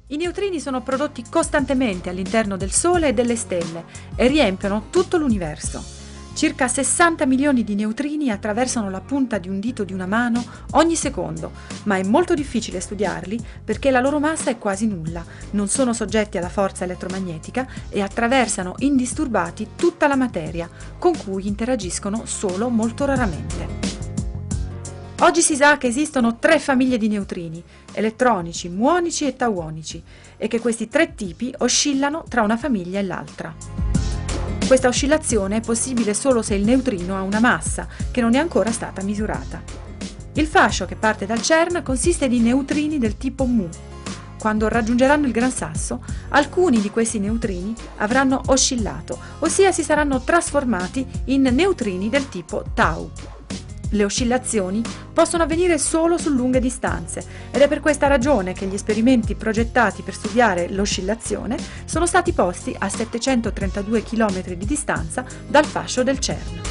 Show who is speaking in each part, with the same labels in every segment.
Speaker 1: I neutrini sono prodotti costantemente all'interno del Sole e delle stelle e riempiono tutto l'universo. Circa 60 milioni di neutrini attraversano la punta di un dito di una mano ogni secondo, ma è molto difficile studiarli perché la loro massa è quasi nulla, non sono soggetti alla forza elettromagnetica e attraversano indisturbati tutta la materia, con cui interagiscono solo molto raramente. Oggi si sa che esistono 3 famiglie di neutrini, elettronici, muonici e tauonici, e che questi 3 tipi oscillano tra una famiglia e l'altra. Questa oscillazione è possibile solo se il neutrino ha una massa che non è ancora stata misurata. Il fascio che parte dal CERN consiste di neutrini del tipo mu. Quando raggiungeranno il Gran Sasso, alcuni di questi neutrini avranno oscillato, ossia si saranno trasformati in neutrini del tipo tau. Le oscillazioni possono avvenire solo su lunghe distanze ed è per questa ragione che gli esperimenti progettati per studiare l'oscillazione sono stati posti a 732 km di distanza dal fascio del CERN.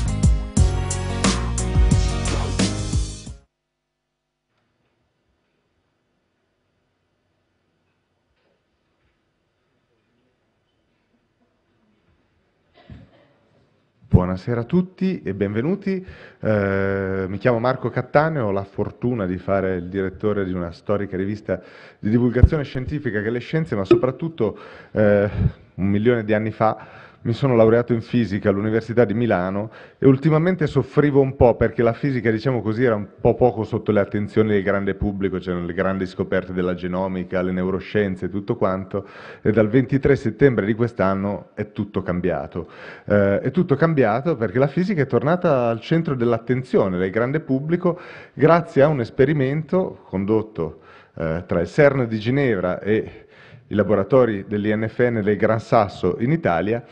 Speaker 2: Buonasera a tutti e benvenuti. Mi chiamo Marco Cattaneo, ho la fortuna di fare il direttore di una storica rivista di divulgazione scientifica che è Le Scienze, ma soprattutto 1 milione di anni fa mi sono laureato in fisica all'Università di Milano e ultimamente soffrivo un po' perché la fisica, diciamo così, era un po' poco sotto le attenzioni del grande pubblico, c'erano le grandi scoperte della genomica, le neuroscienze e tutto quanto, e dal 23 settembre di quest'anno è tutto cambiato. È tutto cambiato perché la fisica è tornata al centro dell'attenzione del grande pubblico grazie a un esperimento condotto tra il CERN di Ginevra e i laboratori dell'INFN del Gran Sasso in Italia,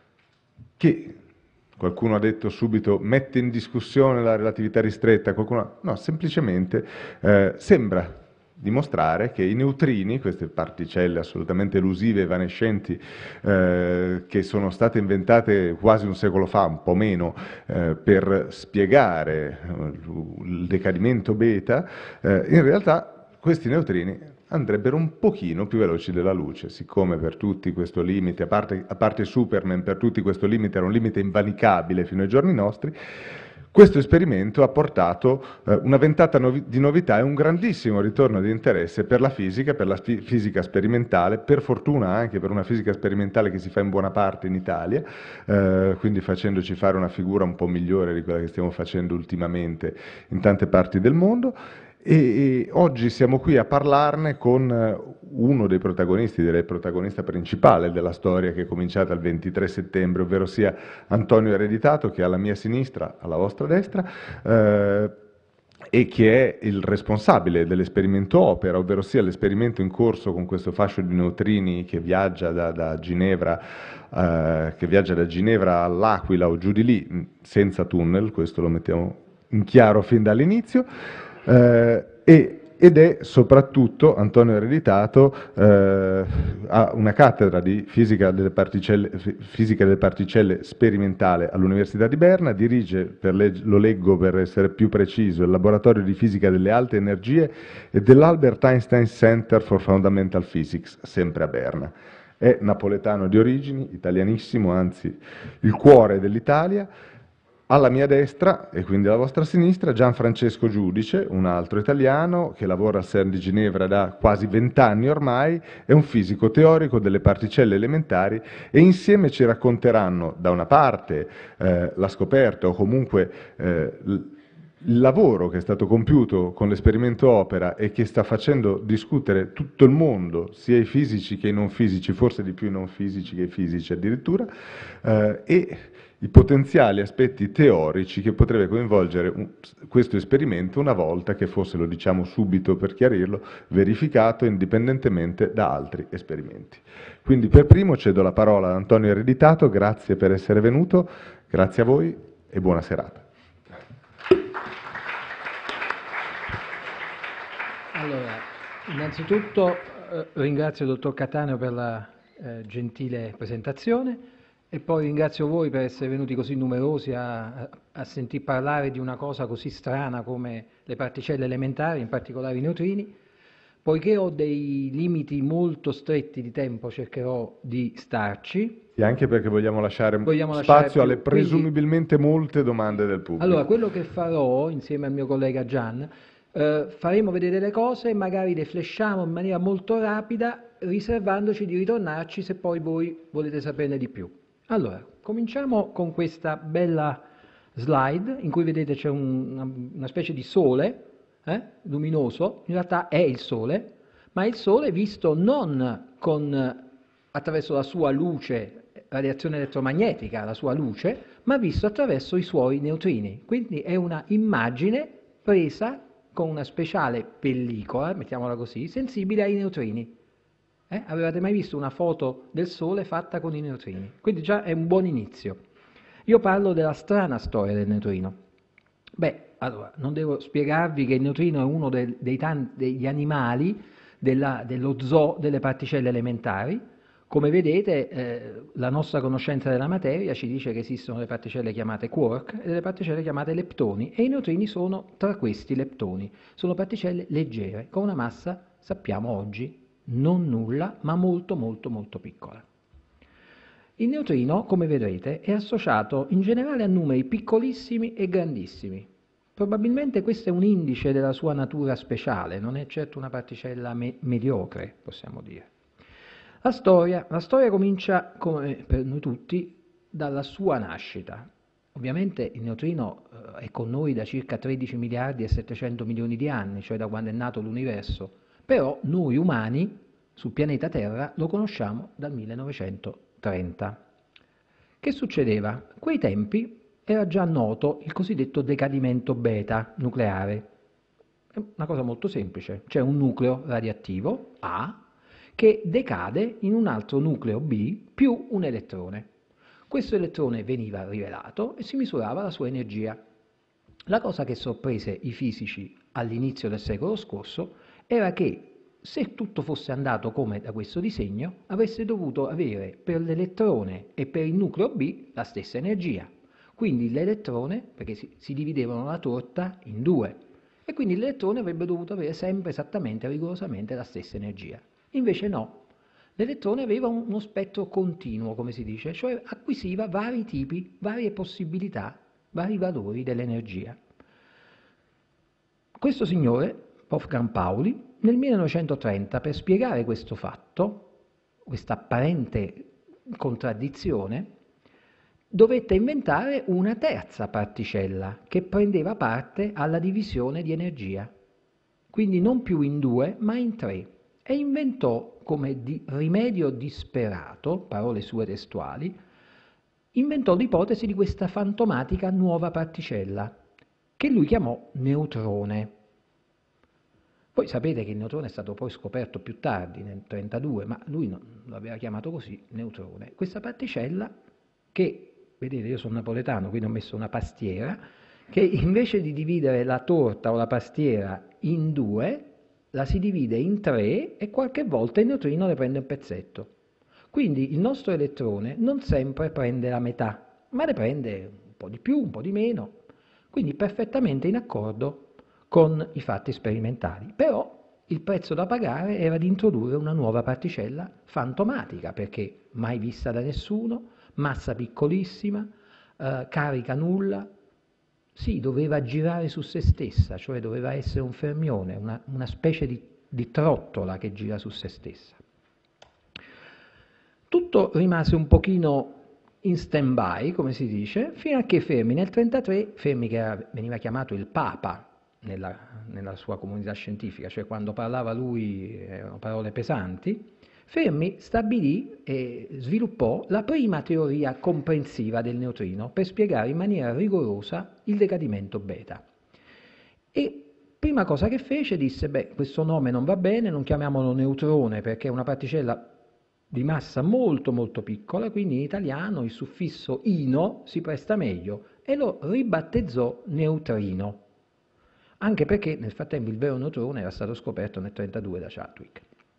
Speaker 2: che qualcuno ha detto subito mette in discussione la relatività ristretta, qualcuno no, semplicemente sembra dimostrare che i neutrini, queste particelle assolutamente elusive e evanescenti che sono state inventate quasi un secolo fa, un po' meno, per spiegare il decadimento beta, in realtà questi neutrini andrebbero un pochino più veloci della luce, siccome per tutti questo limite, a parte Superman, per tutti questo limite era un limite invalicabile fino ai giorni nostri. Questo esperimento ha portato una ventata di novità e un grandissimo ritorno di interesse per la fisica sperimentale, per fortuna anche per una fisica sperimentale che si fa in buona parte in Italia, quindi facendoci fare una figura un po' migliore di quella che stiamo facendo ultimamente in tante parti del mondo. E oggi siamo qui a parlarne con uno dei protagonisti, direi il protagonista principale della storia che è cominciata il 23 settembre, ovvero sia Antonio Ereditato, che è alla mia sinistra, alla vostra destra, e che è il responsabile dell'esperimento Opera, ovvero sia l'esperimento in corso con questo fascio di neutrini che viaggia da Ginevra all'Aquila o giù di lì, senza tunnel, questo lo mettiamo in chiaro fin dall'inizio. Ed è soprattutto Antonio Ereditato, ha una cattedra di fisica delle particelle sperimentale all'Università di Berna, dirige, lo leggo per essere più preciso, il laboratorio di fisica delle alte energie e dell'Albert Einstein Center for Fundamental Physics, sempre a Berna. È napoletano di origini, italianissimo, anzi il cuore dell'Italia. Alla mia destra, e quindi alla vostra sinistra, Gianfrancesco Giudice, un altro italiano che lavora al CERN di Ginevra da quasi 20 anni ormai, è un fisico teorico delle particelle elementari e insieme ci racconteranno da una parte la scoperta o comunque il lavoro che è stato compiuto con l'esperimento Opera e che sta facendo discutere tutto il mondo, sia i fisici che i non fisici, forse di più i non fisici che i fisici addirittura, e i potenziali aspetti teorici che potrebbe coinvolgere questo esperimento una volta che fosse, lo diciamo subito per chiarirlo, verificato indipendentemente da altri esperimenti. Quindi per primo cedo la parola ad Antonio Ereditato, grazie per essere venuto, grazie a voi e buona serata.
Speaker 3: Allora, innanzitutto ringrazio il dottor Cattaneo per la gentile presentazione e poi ringrazio voi per essere venuti così numerosi a sentir parlare di una cosa così strana come le particelle elementari, in particolare i neutrini. poiché ho dei limiti molto stretti di tempo, cercherò di starci.
Speaker 2: E anche perché vogliamo lasciare
Speaker 3: Vogliamo
Speaker 2: spazio
Speaker 3: lasciare
Speaker 2: alle
Speaker 3: più, quindi,
Speaker 2: presumibilmente molte domande del pubblico.
Speaker 3: allora, quello che farò insieme al mio collega Gian, faremo vedere le cose, magari le flashiamo in maniera molto rapida, riservandoci di ritornarci se poi voi volete saperne di più. Allora, cominciamo con questa bella slide in cui vedete c'è una specie di sole luminoso, in realtà è il sole, ma il sole visto non attraverso la sua luce, radiazione elettromagnetica, la sua luce, ma visto attraverso i suoi neutrini. Quindi è una immagine presa con una speciale pellicola, mettiamola così, sensibile ai neutrini. Avevate mai visto una foto del Sole fatta con i neutrini? Quindi già è un buon inizio. Io parlo della strana storia del neutrino. Beh, allora, non devo spiegarvi che il neutrino è uno degli animali dello zoo delle particelle elementari. Come vedete, la nostra conoscenza della materia ci dice che esistono le particelle chiamate quark e delle particelle chiamate leptoni, e i neutrini sono tra questi leptoni. Sono particelle leggere, con una massa, sappiamo oggi, non nulla, ma molto molto molto piccola. Il neutrino, come vedrete, è associato in generale a numeri piccolissimi e grandissimi. Probabilmente questo è un indice della sua natura speciale, non è certo una particella mediocre, possiamo dire. La storia comincia, come per noi tutti, dalla sua nascita. Ovviamente il neutrino è con noi da circa 13 miliardi e 700 milioni di anni, cioè da quando è nato l'universo, però noi umani sul pianeta Terra lo conosciamo dal 1930. Che succedeva? A quei tempi era già noto il cosiddetto decadimento beta nucleare. È una cosa molto semplice, c'è un nucleo radioattivo A che decade in un altro nucleo B più un elettrone. Questo elettrone veniva rivelato e si misurava la sua energia. La cosa che sorprese i fisici all'inizio del secolo scorso era che se tutto fosse andato come da questo disegno, avreste dovuto avere per l'elettrone e per il nucleo B la stessa energia. Quindi l'elettrone, perché si dividevano la torta in due, e quindi l'elettrone avrebbe dovuto avere sempre esattamente, rigorosamente la stessa energia. Invece no, l'elettrone aveva uno spettro continuo, come si dice, cioè acquisiva vari tipi, varie possibilità, vari valori dell'energia. Questo signore, Wolfgang Pauli, nel 1930, per spiegare questo fatto, questa apparente contraddizione, dovette inventare una terza particella che prendeva parte alla divisione di energia, quindi non più in due, ma in tre, e inventò come rimedio disperato, parole sue testuali, inventò l'ipotesi di questa fantomatica nuova particella, che lui chiamò neutrone. Voi sapete che il neutrone è stato poi scoperto più tardi, nel 1932, ma lui lo aveva chiamato così, neutrone. Questa particella che, vedete, io sono napoletano, quindi ho messo una pastiera, che invece di dividere la torta o la pastiera in due, la si divide in tre e qualche volta il neutrino ne prende un pezzetto. Quindi il nostro elettrone non sempre prende la metà, ma ne prende un po' di più, un po' di meno, quindi perfettamente in accordo con i fatti sperimentali. Però il prezzo da pagare era di introdurre una nuova particella fantomatica, perché mai vista da nessuno, massa piccolissima, carica nulla. Sì, doveva girare su se stessa, cioè doveva essere un fermione, una specie di trottola che gira su se stessa. Tutto rimase un pochino in stand-by, come si dice, fino a che Fermi nel 1933, Fermi che veniva chiamato il Papa nella sua comunità scientifica, cioè quando parlava lui erano parole pesanti, Fermi stabilì e sviluppò la prima teoria comprensiva del neutrino per spiegare in maniera rigorosa il decadimento beta. E prima cosa che fece disse, beh, questo nome non va bene, non chiamiamolo neutrone perché è una particella di massa molto molto piccola, quindi in italiano il suffisso ino si presta meglio e lo ribattezzò neutrino, anche perché nel frattempo il vero neutrone era stato scoperto nel 1932 da Chadwick.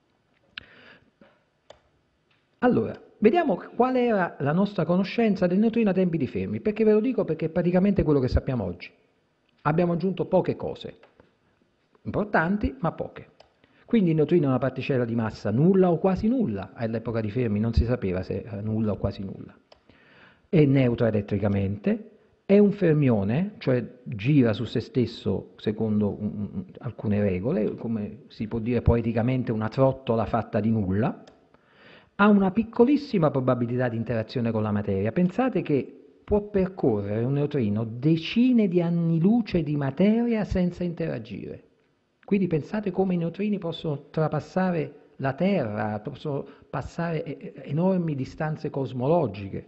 Speaker 3: Allora, vediamo qual era la nostra conoscenza del neutrino a tempi di Fermi, perché ve lo dico perché è praticamente quello che sappiamo oggi. Abbiamo aggiunto poche cose, importanti ma poche. Quindi il neutrino è una particella di massa nulla o quasi nulla, all'epoca di Fermi non si sapeva se era nulla o quasi nulla. È neutra elettricamente, è un fermione, cioè gira su se stesso secondo alcune regole, come si può dire poeticamente una trottola fatta di nulla, ha una piccolissima probabilità di interazione con la materia. Pensate che può percorrere un neutrino decine di anni luce di materia senza interagire. Quindi pensate come i neutrini possono trapassare la Terra, possono passare enormi distanze cosmologiche.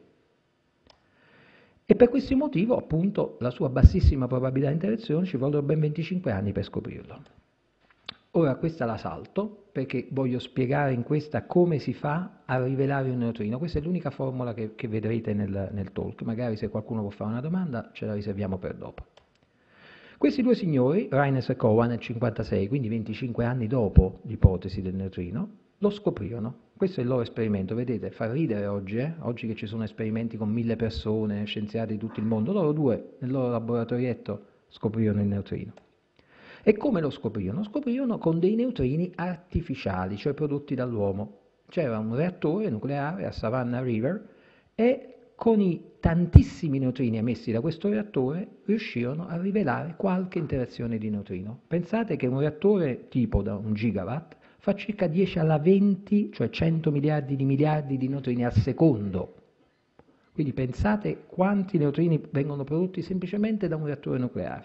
Speaker 3: E per questo motivo, appunto, la sua bassissima probabilità di interazione ci vogliono ben 25 anni per scoprirlo. Ora questa la salto perché voglio spiegare in questa come si fa a rivelare un neutrino. Questa è l'unica formula che vedrete nel talk. Magari se qualcuno può fare una domanda ce la riserviamo per dopo. Questi due signori, Reines e Cowan nel 1956, quindi 25 anni dopo l'ipotesi del neutrino, lo scoprirono. Questo è il loro esperimento, vedete, fa ridere oggi, oggi che ci sono esperimenti con 1000 persone, scienziati di tutto il mondo. Loro due, nel loro laboratorietto, scoprirono il neutrino. E come lo scoprirono? Scoprirono con dei neutrini artificiali, cioè prodotti dall'uomo. C'era un reattore nucleare a Savannah River e con i tantissimi neutrini emessi da questo reattore riuscirono a rivelare qualche interazione di neutrino. Pensate che un reattore tipo da 1 gigawatt fa circa 10 alla 20, cioè 100 miliardi di neutrini al secondo. Quindi pensate quanti neutrini vengono prodotti semplicemente da un reattore nucleare.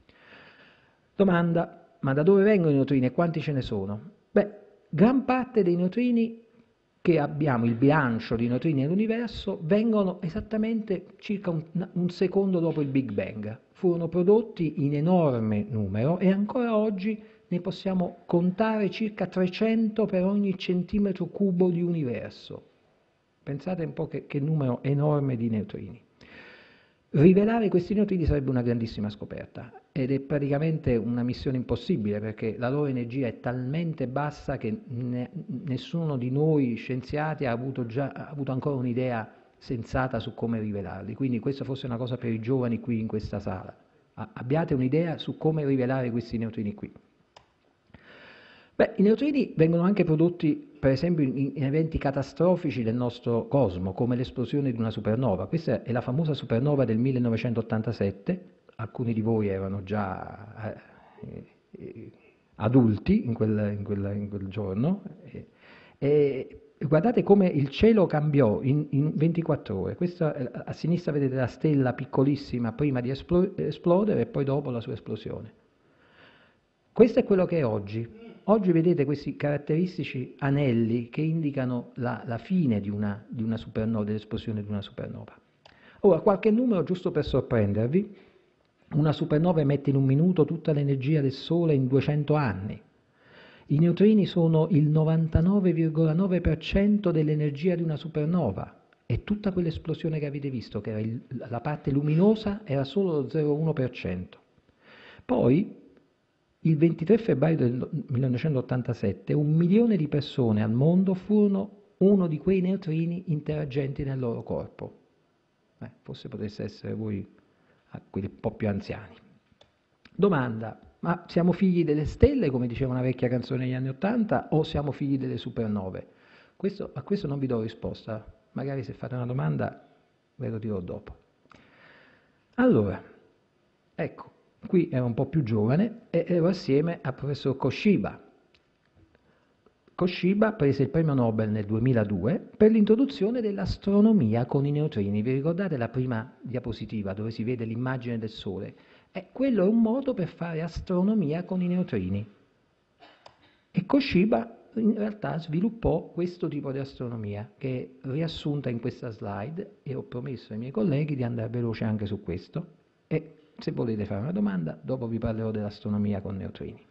Speaker 3: Domanda, ma da dove vengono i neutrini e quanti ce ne sono? Beh, gran parte dei neutrini che abbiamo, il bilancio di neutrini nell'universo, vengono esattamente circa un secondo dopo il Big Bang. Furono prodotti in enorme numero e ancora oggi ne possiamo contare circa 300 per ogni centimetro cubo di universo. Pensate un po' che numero enorme di neutrini. Rivelare questi neutrini sarebbe una grandissima scoperta ed è praticamente una missione impossibile perché la loro energia è talmente bassa che nessuno di noi scienziati ha avuto ancora un'idea sensata su come rivelarli. Quindi questa forse è una cosa per i giovani qui in questa sala. Abbiate un'idea su come rivelare questi neutrini qui. Beh, i neutrini vengono anche prodotti per esempio in eventi catastrofici del nostro cosmo, come l'esplosione di una supernova. Questa è la famosa supernova del 1987, alcuni di voi erano già adulti in quel giorno, e guardate come il cielo cambiò in 24 ore. Questa, a sinistra vedete la stella piccolissima prima di esplodere e poi dopo la sua esplosione. Questo è quello che è oggi. Oggi vedete questi caratteristici anelli che indicano la fine di una supernova, dell'esplosione di una supernova. Ora, qualche numero giusto per sorprendervi. Una supernova emette in un minuto tutta l'energia del Sole in 200 anni. I neutrini sono il 99,9% dell'energia di una supernova e tutta quell'esplosione che avete visto, che era la parte luminosa, era solo lo 0,1%. Poi, il 23 febbraio del 1987, 1 milione di persone al mondo furono uno di quei neutrini interagenti nel loro corpo. Forse potesse essere voi quelli un po' più anziani. Domanda, ma siamo figli delle stelle, come diceva una vecchia canzone degli anni '80, o siamo figli delle supernove? A questo non vi do risposta, magari se fate una domanda ve lo dirò dopo. Allora, ecco. Qui ero un po' più giovane e ero assieme al professor Koshiba. Koshiba prese il premio Nobel nel 2002 per l'introduzione dell'astronomia con i neutrini. Vi ricordate la prima diapositiva dove si vede l'immagine del Sole? Quello è un modo per fare astronomia con i neutrini. E Koshiba in realtà sviluppò questo tipo di astronomia che è riassunta in questa slide e ho promesso ai miei colleghi di andare veloce anche su questo. E se volete fare una domanda, dopo vi parlerò dell'astronomia con neutrini.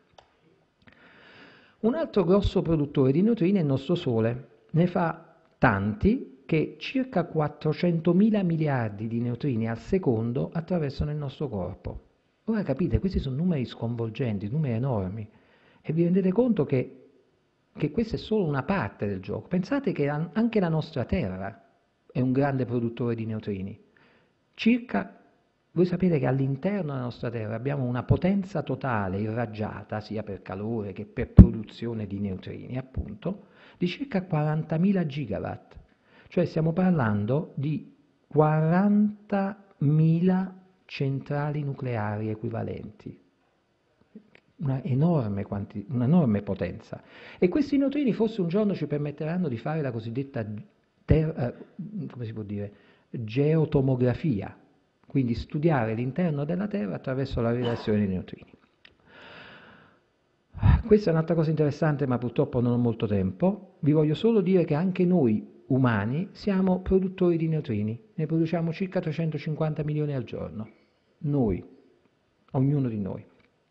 Speaker 3: Un altro grosso produttore di neutrini è il nostro Sole. Ne fa tanti che circa 400.000 miliardi di neutrini al secondo attraversano il nostro corpo. Ora capite, questi sono numeri sconvolgenti, numeri enormi. E vi rendete conto che questa è solo una parte del gioco. Pensate che anche la nostra Terra è un grande produttore di neutrini. Circa Voi sapete che all'interno della nostra Terra abbiamo una potenza totale irraggiata, sia per calore che per produzione di neutrini, appunto, di circa 40.000 gigawatt. Cioè stiamo parlando di 40.000 centrali nucleari equivalenti. Una enorme potenza. E questi neutrini forse un giorno ci permetteranno di fare la cosiddetta come si può dire, geotomografia, quindi studiare l'interno della Terra attraverso la rivelazione dei neutrini. Questa è un'altra cosa interessante, ma purtroppo non ho molto tempo. Vi voglio solo dire che anche noi umani siamo produttori di neutrini, ne produciamo circa 350 milioni al giorno. Noi, ognuno di noi.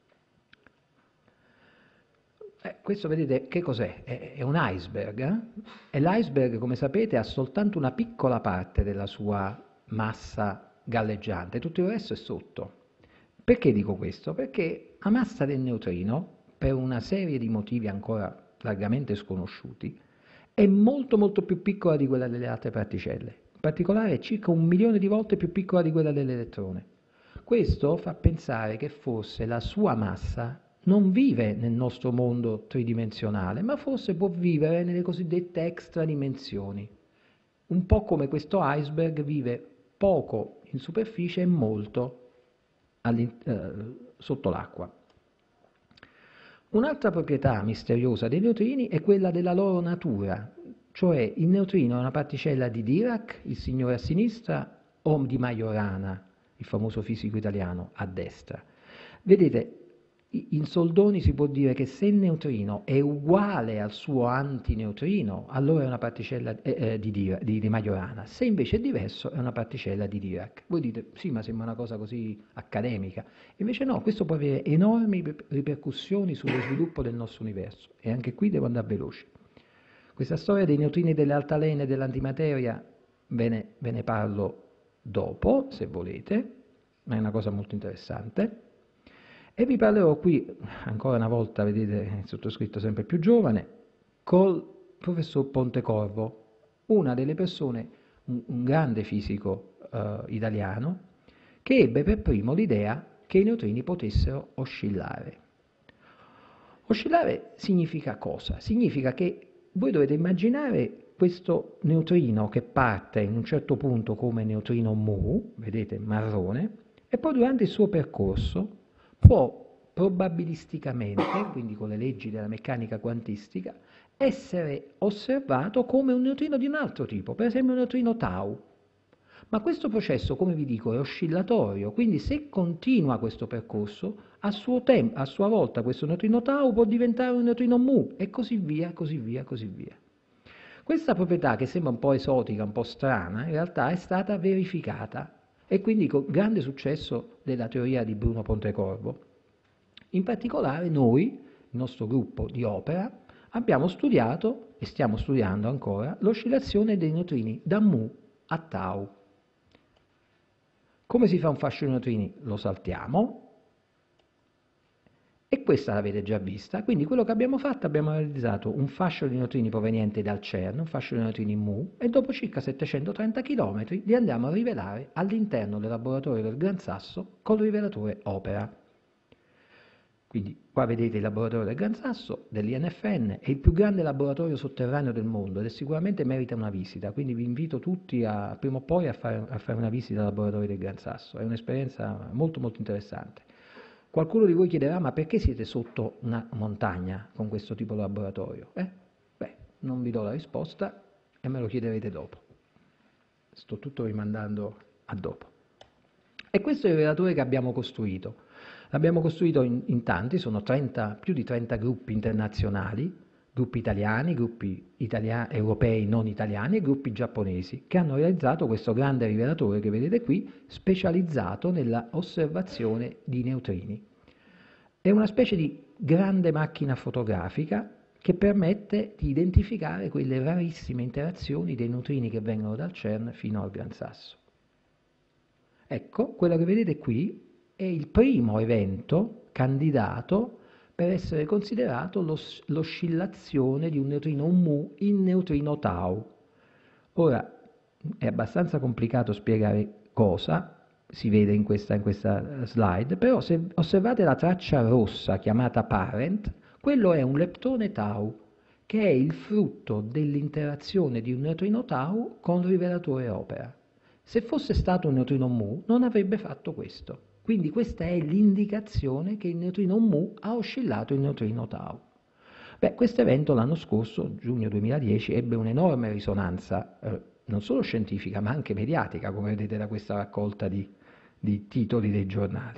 Speaker 3: Questo vedete che cos'è? È un iceberg, e l'iceberg, come sapete, ha soltanto una piccola parte della sua massa galleggiante, tutto il resto è sotto. Perché dico questo? Perché la massa del neutrino, per una serie di motivi ancora largamente sconosciuti, è molto molto più piccola di quella delle altre particelle. In particolare è circa 1 milione di volte più piccola di quella dell'elettrone. Questo fa pensare che forse la sua massa non vive nel nostro mondo tridimensionale, ma forse può vivere nelle cosiddette extradimensioni. Un po' come questo iceberg vive poco in superficie e molto sotto l'acqua. Un'altra proprietà misteriosa dei neutrini è quella della loro natura, cioè il neutrino è una particella di Dirac, il signore a sinistra, o di Majorana, il famoso fisico italiano, a destra. Vedete, in soldoni si può dire che se il neutrino è uguale al suo antineutrino, allora è una particella di Majorana, se invece è diverso è una particella di Dirac. Voi dite, sì, ma sembra una cosa così accademica. Invece no, questo può avere enormi ripercussioni sullo sviluppo del nostro universo. E anche qui devo andare veloce. Questa storia dei neutrini, delle altalene e dell'antimateria ve ne parlo dopo, se volete, ma è una cosa molto interessante. E vi parlerò qui, ancora una volta, vedete, il sottoscritto sempre più giovane, col professor Pontecorvo, una delle persone, un grande fisico italiano, che ebbe per primo l'idea che i neutrini potessero oscillare. Oscillare significa cosa? Significa che voi dovete immaginare questo neutrino che parte in un certo punto come neutrino mu, vedete, marrone, e poi durante il suo percorso può probabilisticamente, quindi con le leggi della meccanica quantistica, essere osservato come un neutrino di un altro tipo, per esempio un neutrino tau. Ma questo processo, come vi dico, è oscillatorio, quindi se continua questo percorso, a sua volta questo neutrino tau può diventare un neutrino mu, e così via, così via, così via. Questa proprietà, che sembra un po' esotica, un po' strana, in realtà è stata verificata, e quindi con grande successo della teoria di Bruno Pontecorvo. In particolare noi, il nostro gruppo di opera, abbiamo studiato, e stiamo studiando ancora, l'oscillazione dei neutrini da mu a tau. Come si fa un fascio di neutrini? Lo saltiamo, e questa l'avete già vista, quindi quello che abbiamo fatto, abbiamo realizzato un fascio di neutrini proveniente dal CERN, un fascio di neutrini mu, e dopo circa 730 km li andiamo a rivelare all'interno del laboratorio del Gran Sasso col rivelatore Opera. Quindi qua vedete il laboratorio del Gran Sasso, dell'INFN, è il più grande laboratorio sotterraneo del mondo ed sicuramente merita una visita, quindi vi invito tutti prima o poi a fare una visita al laboratorio del Gran Sasso, è un'esperienza molto molto interessante. Qualcuno di voi chiederà, ma perché siete sotto una montagna con questo tipo di laboratorio? Beh, non vi do la risposta e me lo chiederete dopo. Sto tutto rimandando a dopo. E questo è il rivelatore che abbiamo costruito. L'abbiamo costruito in tanti, sono più di 30 gruppi internazionali, gruppi italiani, europei non italiani e gruppi giapponesi, che hanno realizzato questo grande rivelatore che vedete qui, specializzato nella osservazione di neutrini. È una specie di grande macchina fotografica che permette di identificare quelle rarissime interazioni dei neutrini che vengono dal CERN fino al Gran Sasso. Ecco, quello che vedete qui è il primo evento candidato per essere considerato l'oscillazione di un neutrino mu in neutrino tau. Ora, è abbastanza complicato spiegare cosa, si vede in questa slide, però se osservate la traccia rossa chiamata parent, quello è un leptone tau, che è il frutto dell'interazione di un neutrino tau con il rivelatore opera. Se fosse stato un neutrino mu, non avrebbe fatto questo. Quindi questa è l'indicazione che il neutrino mu ha oscillato il neutrino tau. Beh, questo evento l'anno scorso, giugno 2010, ebbe un'enorme risonanza, non solo scientifica, ma anche mediatica, come vedete da questa raccolta di titoli dei giornali.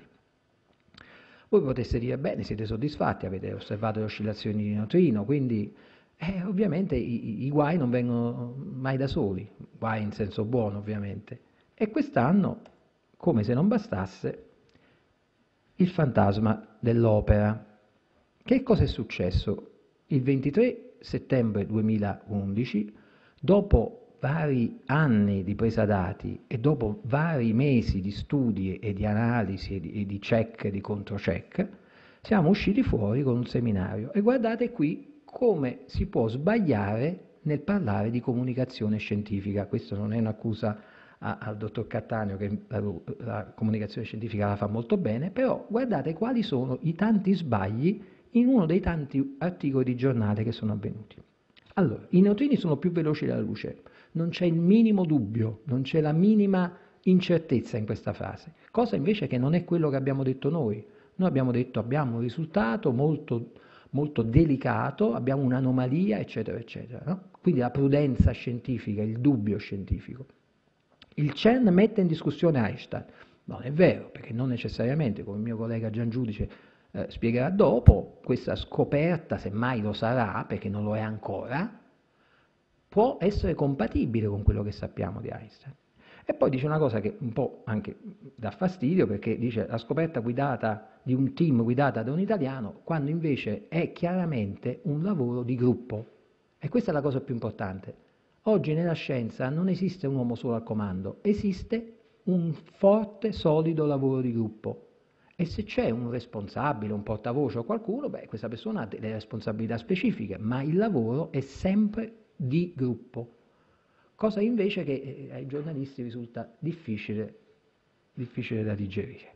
Speaker 3: Voi potreste dire, bene, siete soddisfatti, avete osservato le oscillazioni di neutrino, quindi ovviamente i guai non vengono mai da soli, guai in senso buono ovviamente. E quest'anno, come se non bastasse, il fantasma dell'opera. Che cosa è successo? Il 23 settembre 2011, dopo vari anni di presa dati e dopo vari mesi di studi e di analisi e di check e di controcheck, siamo usciti fuori con un seminario. E guardate qui come si può sbagliare nel parlare di comunicazione scientifica. Questo non è un'accusa al dottor Cattaneo, che la comunicazione scientifica la fa molto bene, però guardate quali sono i tanti sbagli in uno dei tanti articoli di giornale che sono avvenuti. Allora, i neutrini sono più veloci della luce, non c'è il minimo dubbio, non c'è la minima incertezza in questa frase, cosa invece che non è quello che abbiamo detto noi. Noi abbiamo detto abbiamo un risultato molto, molto delicato, abbiamo un'anomalia, eccetera, eccetera. No? Quindi la prudenza scientifica, il dubbio scientifico. Il CERN mette in discussione Einstein. Non è vero, perché non necessariamente, come il mio collega Gian Giudice spiegherà dopo, questa scoperta, se mai lo sarà, perché non lo è ancora, può essere compatibile con quello che sappiamo di Einstein. E poi dice una cosa che un po' anche dà fastidio, perché dice la scoperta guidata di un team guidata da un italiano, quando invece è chiaramente un lavoro di gruppo. E questa è la cosa più importante. Oggi nella scienza non esiste un uomo solo al comando, esiste un forte, solido lavoro di gruppo. E se c'è un responsabile, un portavoce o qualcuno, beh, questa persona ha delle responsabilità specifiche, ma il lavoro è sempre di gruppo. Cosa invece che ai giornalisti risulta difficile da digerire.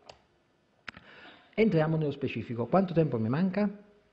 Speaker 3: Entriamo nello specifico. Quanto tempo mi manca?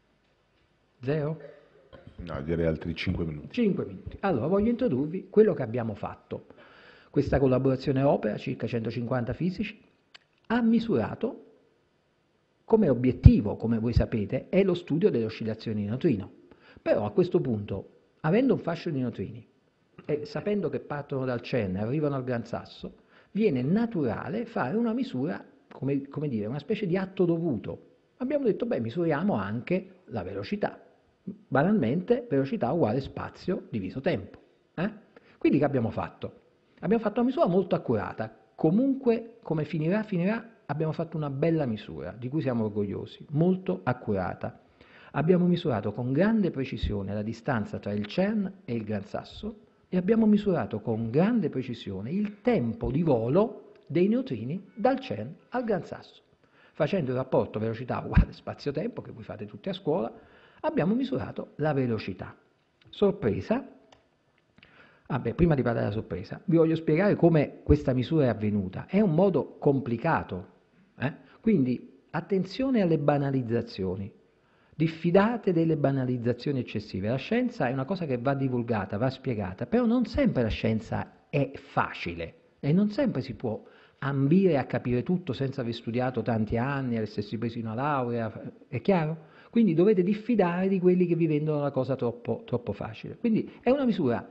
Speaker 3: 0?
Speaker 2: No, direi altri 5 minuti.
Speaker 3: 5 minuti. Allora, voglio introdurvi quello che abbiamo fatto. Questa collaborazione opera, circa 150 fisici, ha misurato come obiettivo, come voi sapete, è lo studio delle oscillazioni di neutrino. Però a questo punto, avendo un fascio di neutrini e sapendo che partono dal CERN e arrivano al Gran Sasso, viene naturale fare una misura, come dire, una specie di atto dovuto. Abbiamo detto, beh, misuriamo anche la velocità. Banalmente, velocità uguale spazio diviso tempo. Quindi che abbiamo fatto? Abbiamo fatto una misura molto accurata. Comunque, come finirà, abbiamo fatto una bella misura, di cui siamo orgogliosi, molto accurata. Abbiamo misurato con grande precisione la distanza tra il CERN e il Gran Sasso e abbiamo misurato con grande precisione il tempo di volo dei neutrini dal CERN al Gran Sasso. Facendo il rapporto velocità uguale spazio-tempo, che voi fate tutti a scuola, abbiamo misurato la velocità. Sorpresa. Prima di parlare della sorpresa, vi voglio spiegare come questa misura è avvenuta. È un modo complicato, quindi attenzione alle banalizzazioni. Diffidate delle banalizzazioni eccessive. La scienza è una cosa che va divulgata, va spiegata, però non sempre la scienza è facile e non sempre si può ambire a capire tutto senza aver studiato tanti anni, essersi presi una laurea, è chiaro? Quindi dovete diffidare di quelli che vi vendono la cosa troppo facile. Quindi è una misura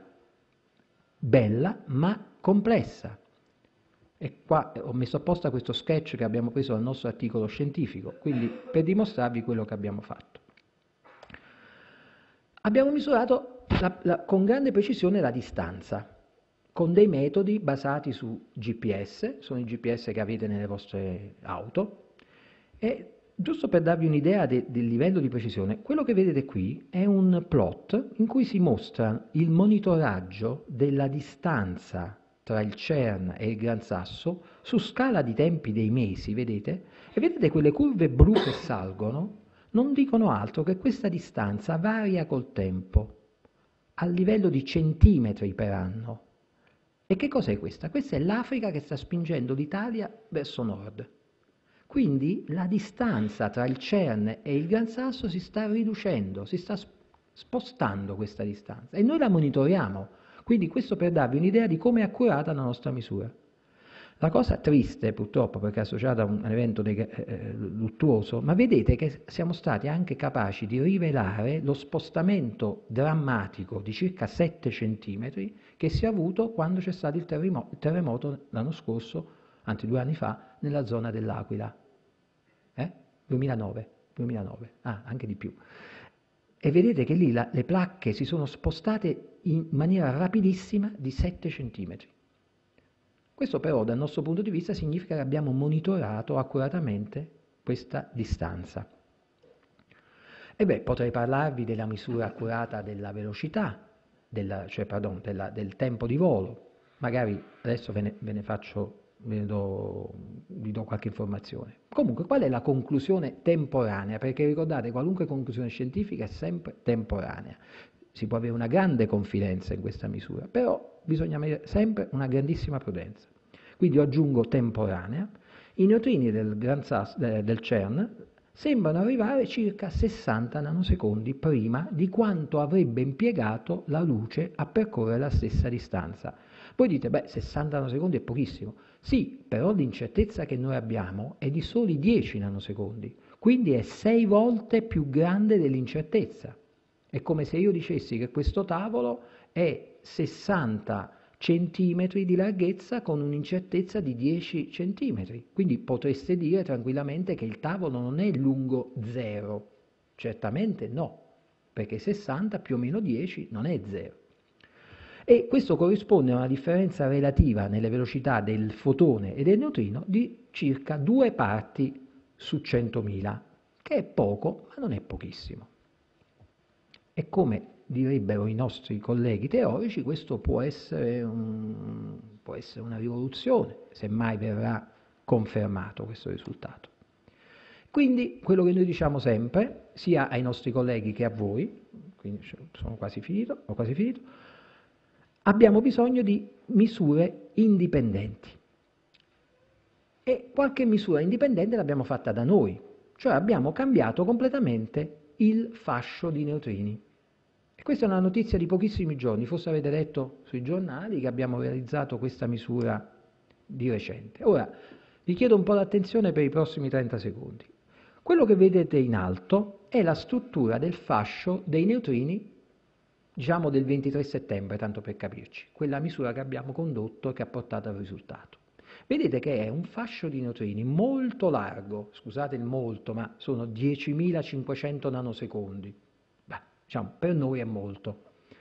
Speaker 3: bella ma complessa. E qua ho messo apposta questo sketch che abbiamo preso dal nostro articolo scientifico, quindi per dimostrarvi quello che abbiamo fatto. Abbiamo misurato con grande precisione la distanza, con dei metodi basati su GPS, sono i GPS che avete nelle vostre auto, e giusto per darvi un'idea del livello di precisione, quello che vedete qui è un plot in cui si mostra il monitoraggio della distanza tra il CERN e il Gran Sasso su scala di tempi dei mesi, vedete? E vedete quelle curve blu che salgono non dicono altro che questa distanza varia col tempo, a livello di centimetri per anno. E che cos'è questa? Questa è l'Africa che sta spingendo l'Italia verso nord. Quindi la distanza tra il CERN e il Gran Sasso si sta riducendo, si sta spostando questa distanza e noi la monitoriamo. Quindi questo per darvi un'idea di come è accurata la nostra misura. La cosa triste, purtroppo, perché è associata a un evento luttuoso, ma vedete che siamo stati anche capaci di rivelare lo spostamento drammatico di circa 7 centimetri che si è avuto quando c'è stato il terremoto l'anno scorso, anzi 2 anni fa, nella zona dell'Aquila. 2009, anche di più. E vedete che lì le placche si sono spostate in maniera rapidissima di 7 centimetri. Questo però dal nostro punto di vista significa che abbiamo monitorato accuratamente questa distanza. E beh, potrei parlarvi della misura accurata della velocità, del tempo di volo. Magari adesso vi do qualche informazione. Comunque, qual è la conclusione temporanea? Perché ricordate, qualunque conclusione scientifica è sempre temporanea. Si può avere una grande confidenza in questa misura, però bisogna avere sempre una grandissima prudenza. Quindi io aggiungo temporanea. I neutrini del CERN sembrano arrivare circa 60 nanosecondi prima di quanto avrebbe impiegato la luce a percorrere la stessa distanza. Voi dite, beh, 60 nanosecondi è pochissimo. Sì, però l'incertezza che noi abbiamo è di soli 10 nanosecondi, quindi è 6 volte più grande dell'incertezza. È come se io dicessi che questo tavolo è 60 centimetri di larghezza con un'incertezza di 10 centimetri. Quindi potreste dire tranquillamente che il tavolo non è lungo 0. Certamente no, perché 60 più o meno 10 non è 0. E questo corrisponde a una differenza relativa nelle velocità del fotone e del neutrino di circa 2 parti su 100.000, che è poco, ma non è pochissimo. E come direbbero i nostri colleghi teorici, questo può essere una rivoluzione, se mai verrà confermato questo risultato. Quindi quello che noi diciamo sempre, sia ai nostri colleghi che a voi, quindi ho quasi finito, abbiamo bisogno di misure indipendenti. E qualche misura indipendente l'abbiamo fatta da noi, cioè abbiamo cambiato completamente il fascio di neutrini. E questa è una notizia di pochissimi giorni, forse avete letto sui giornali che abbiamo realizzato questa misura di recente. Ora, vi chiedo un po' d'attenzione per i prossimi 30 secondi. Quello che vedete in alto è la struttura del fascio dei neutrini, diciamo del 23 settembre, tanto per capirci, quella misura che abbiamo condotto e che ha portato al risultato. Vedete che è un fascio di neutrini molto largo, scusate il molto, ma sono 10.500 nanosecondi. Beh, diciamo, per noi è molto.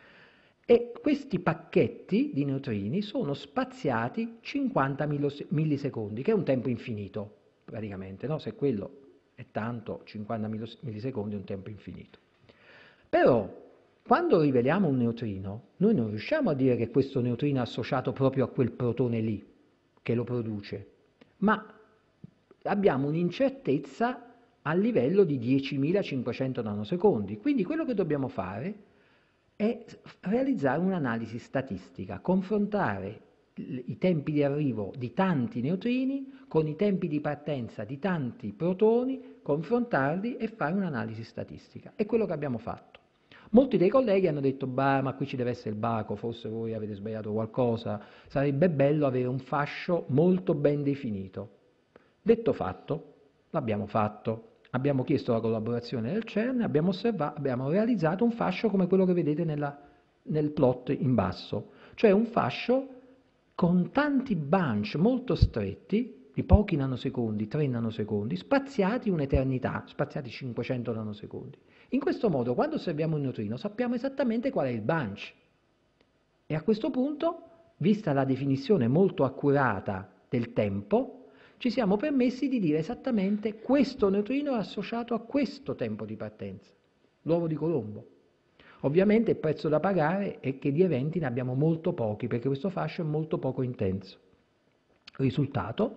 Speaker 3: E questi pacchetti di neutrini sono spaziati 50 millisecondi, che è un tempo infinito, praticamente, no? Se quello è tanto, 50 millisecondi è un tempo infinito. Però, quando riveliamo un neutrino, noi non riusciamo a dire che questo neutrino è associato proprio a quel protone lì, che lo produce, ma abbiamo un'incertezza a livello di 10.500 nanosecondi. Quindi quello che dobbiamo fare è realizzare un'analisi statistica, confrontare i tempi di arrivo di tanti neutrini con i tempi di partenza di tanti protoni, confrontarli e fare un'analisi statistica. È quello che abbiamo fatto. Molti dei colleghi hanno detto, bah, ma qui ci deve essere il baco, forse voi avete sbagliato qualcosa, sarebbe bello avere un fascio molto ben definito. Detto fatto, l'abbiamo fatto. Abbiamo chiesto la collaborazione del CERN, abbiamo realizzato un fascio come quello che vedete nel plot in basso, cioè un fascio con tanti bunch molto stretti, di pochi nanosecondi, 3 nanosecondi, spaziati un'eternità, spaziati 500 nanosecondi. In questo modo, quando osserviamo un neutrino, sappiamo esattamente qual è il bunch. E a questo punto, vista la definizione molto accurata del tempo, ci siamo permessi di dire esattamente questo neutrino è associato a questo tempo di partenza, l'uovo di Colombo. Ovviamente il prezzo da pagare è che di eventi ne abbiamo molto pochi, perché questo fascio è molto poco intenso. Risultato